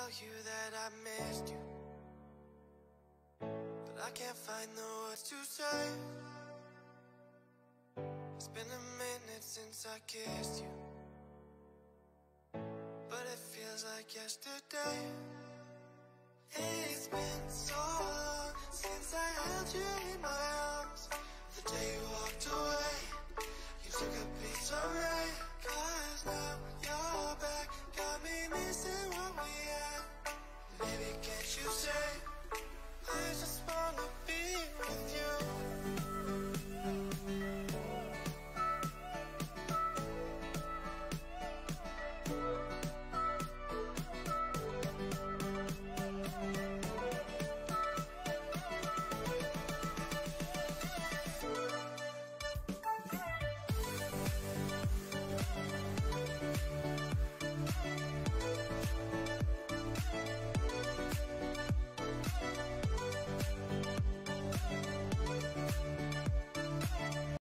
tell you that I missed you, but I can't find the words to say. It's been a minute since I kissed you, but it feels like yesterday. It's been so long since I held you in my arms. The day you walked away, you took a piece of me.